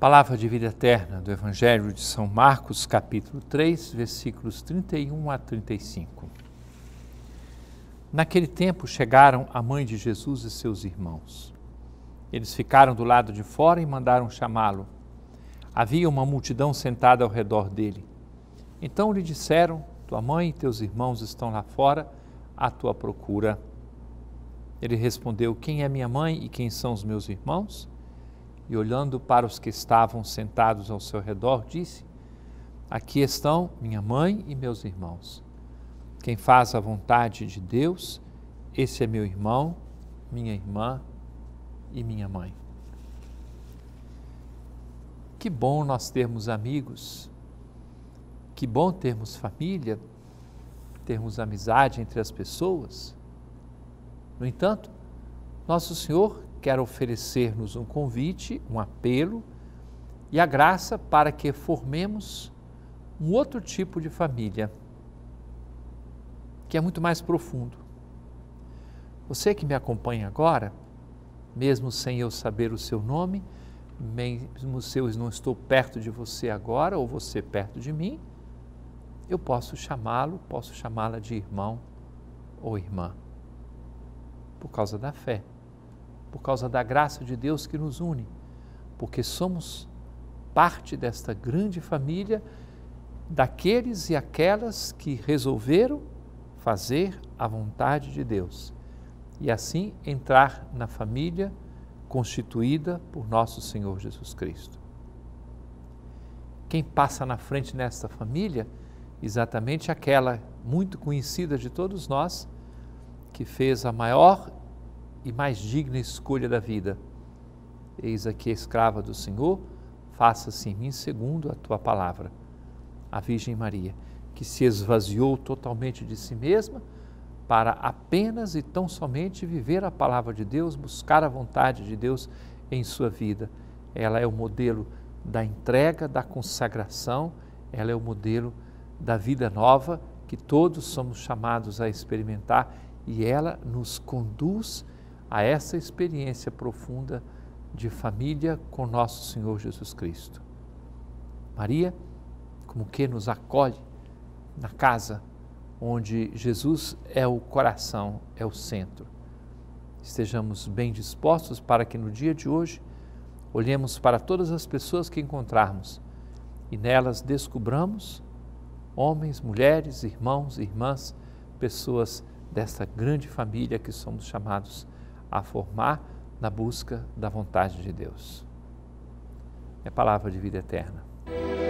Palavra de vida eterna do Evangelho de São Marcos, capítulo 3, versículos 31 a 35. Naquele tempo chegaram a mãe de Jesus e seus irmãos. Eles ficaram do lado de fora e mandaram chamá-lo. Havia uma multidão sentada ao redor dele. Então lhe disseram: tua mãe e teus irmãos estão lá fora à tua procura. Ele respondeu: quem é minha mãe e quem são os meus irmãos? E olhando para os que estavam sentados ao seu redor, disse: aqui estão minha mãe e meus irmãos. Quem faz a vontade de Deus, esse é meu irmão, minha irmã e minha mãe. Que bom nós termos amigos, que bom termos família, termos amizade entre as pessoas. No entanto, Nosso Senhor quer oferecer-nos um convite, um apelo e a graça para que formemos um outro tipo de família, que é muito mais profundo. Você que me acompanha agora, mesmo sem eu saber o seu nome, mesmo se eu não estou perto de você agora ou você perto de mim, eu posso chamá-la de irmão ou irmã, por causa da fé, por causa da graça de Deus que nos une, porque somos parte desta grande família daqueles e aquelas que resolveram fazer a vontade de Deus e assim entrar na família constituída por nosso Senhor Jesus Cristo. Quem passa na frente nesta família, exatamente aquela muito conhecida de todos nós, que fez a maior e mais digna escolha da vida. Eis aqui a escrava do Senhor, faça-se em mim segundo a tua palavra. A Virgem Maria, que se esvaziou totalmente de si mesma para apenas e tão somente viver a palavra de Deus, buscar a vontade de Deus em sua vida. Ela é o modelo da entrega, da consagração, ela é o modelo da vida nova que todos somos chamados a experimentar e ela nos conduz a essa experiência profunda de família com nosso Senhor Jesus Cristo. Maria, como que nos acolhe na casa onde Jesus é o coração, é o centro. Estejamos bem dispostos para que no dia de hoje olhemos para todas as pessoas que encontrarmos e nelas descubramos homens, mulheres, irmãos, irmãs, pessoas desta grande família que somos chamados a formar na busca da vontade de Deus. É palavra de vida eterna.